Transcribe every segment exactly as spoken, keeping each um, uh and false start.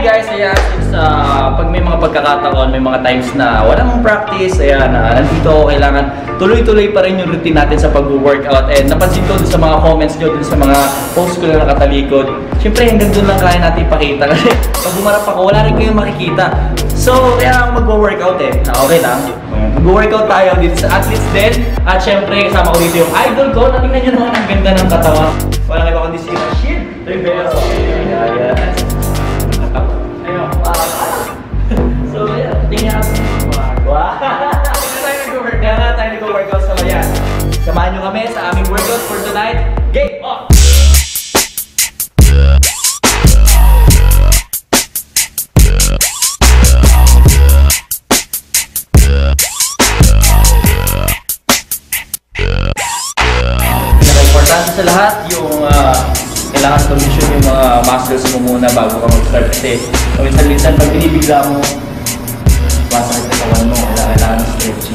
guys, ayan, since uh, pag may mga pagkakataon, may mga times na walang practice, ayan, uh, nandito ako, kailangan tuloy-tuloy pa rin yung routine natin sa pag-workout. And napansin ko dun sa mga comments nyo, dun sa mga posts ko na nakatalikod, syempre hanggang dun lang kaya natin ipakita kasi pag bumarap ako, wala rin kayong makikita. So, kaya ako mag-workout eh, na okay lang. Mag-workout tayo dito sa athletes din. At syempre, kasama ko dito yung idol ko. Natingnan nyo naman ang ganda ng katawan. Walang iba kundi si Rashid Rivero. Ayan. Ayun. So, ayan. Tingnan natin. Wow! Kaya nga tayo nag-workout sa mayan. Samahan nyo kami sa aming workout for tonight. Game off! Pinaka-importante sa lahat yung uh, kailangan condition yung mga muscles mo muna bago ka mag-start kasi minsan-minsan pag binibigla mo masakit sa kawan mo, kailangan ng stretching.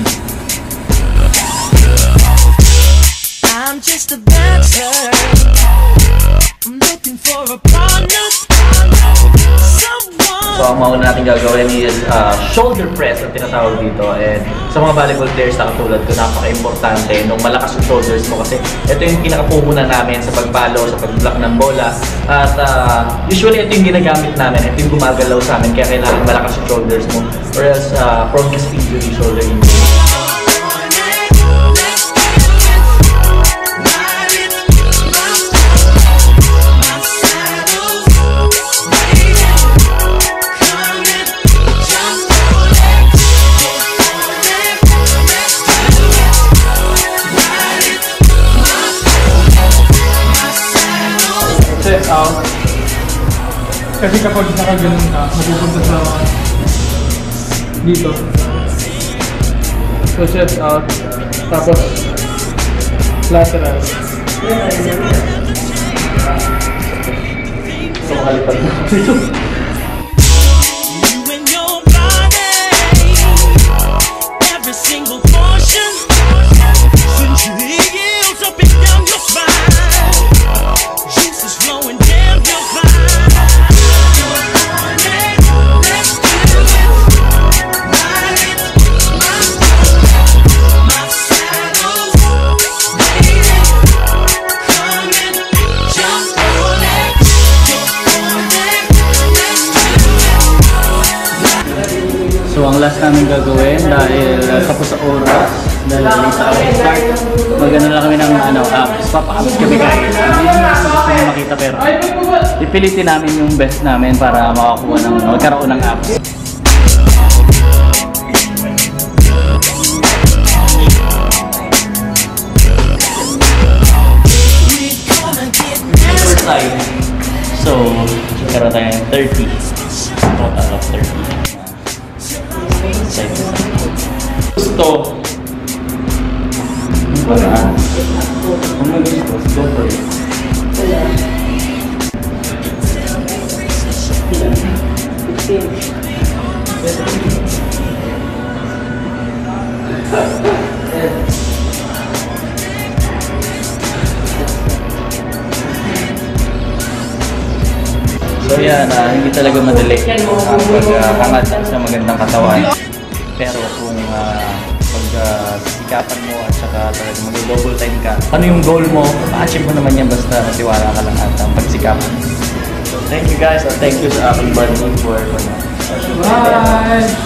I'm just a dancer. I'm looking for a partner. So ang mauna natin gagawin is uh, shoulder press ang tinatawag dito. And sa mga volleyball players na katulad ko, napaka-importante nung malakas yung shoulders mo kasi ito yung pinakapuhunan namin sa pag-follow, sa pag-block ng bola. At uh, usually ito yung ginagamit namin, ito yung gumagalaw sa amin kaya kailangan malakas yung shoulders mo or else uh, prone ka sa injury, shoulder injury. Chest out. Kasi kapag nakaganon ka, mapupunta sa dito. So chest out. Tapos lateral. So kalipad na dito. So ang last namin gagawin dahil uh, tapos sa oras, dahil late ako start, magano lang kami ng ano, abs, papa-abs kami guys. Hindi naman gusto nyo makita pero ipilitin namin yung best namin para makakuha ng, magkaroon ng abs. First side. So, magkaroon tayo ng thirty. Total of thirty. Gusto wala kung may gusto, go for it. So yan, uh, hindi talaga madali ang paghangat uh, sa magandang katawan. Pero kung uh, pag-sikapan uh, mo at saka talaga mag-double time ka, ano yung goal mo, ma-achieve mo naman yan basta matiwala ka lang at ang pagsikapan. So thank you guys at thank you sa aking buddy for for now. Bye!